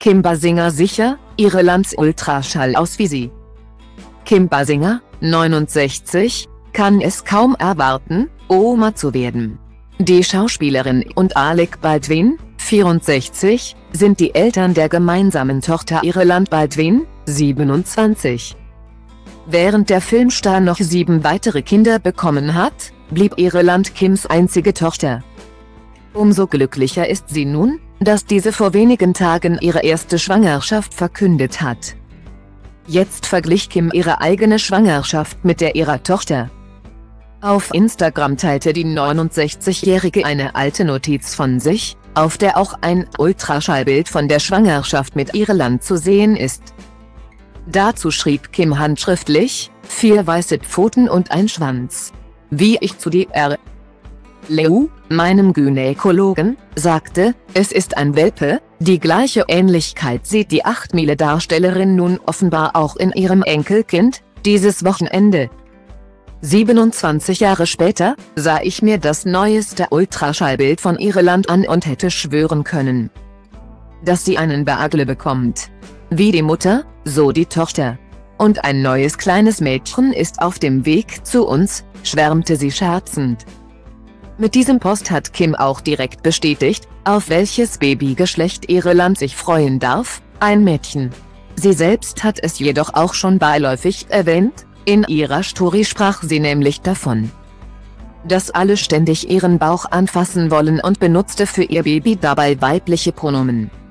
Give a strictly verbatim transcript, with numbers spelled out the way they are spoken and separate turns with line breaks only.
Kim Basinger sicher, Irlands Ultraschall aus wie sie. Kim Basinger, neunundsechzig, kann es kaum erwarten, Oma zu werden. Die Schauspielerin und Alec Baldwin, vierundsechzig, sind die Eltern der gemeinsamen Tochter Irland Baldwin, siebenundzwanzig. Während der Filmstar noch sieben weitere Kinder bekommen hat, blieb Irland Kims einzige Tochter. Umso glücklicher ist sie nun, dass diese vor wenigen Tagen ihre erste Schwangerschaft verkündet hat. Jetzt verglich Kim ihre eigene Schwangerschaft mit der ihrer Tochter. Auf Instagram teilte die neunundsechzigjährige eine alte Notiz von sich, auf der auch ein Ultraschallbild von der Schwangerschaft mit Irland zu sehen ist. Dazu schrieb Kim handschriftlich: vier weiße Pfoten und ein Schwanz. Wie ich zu Dr. Leu, meinem Gynäkologen, sagte, es ist ein Welpe. Die gleiche Ähnlichkeit sieht die acht Mile Darstellerin nun offenbar auch in ihrem Enkelkind, dieses Wochenende. siebenundzwanzig Jahre später, sah ich mir das neueste Ultraschallbild von Irland an und hätte schwören können, dass sie einen Beagle bekommt. Wie die Mutter, so die Tochter. Und ein neues kleines Mädchen ist auf dem Weg zu uns, schwärmte sie scherzend. Mit diesem Post hat Kim auch direkt bestätigt, auf welches Babygeschlecht Irland sich freuen darf, ein Mädchen. Sie selbst hat es jedoch auch schon beiläufig erwähnt, in ihrer Story sprach sie nämlich davon, dass alle ständig ihren Bauch anfassen wollen und benutzte für ihr Baby dabei weibliche Pronomen.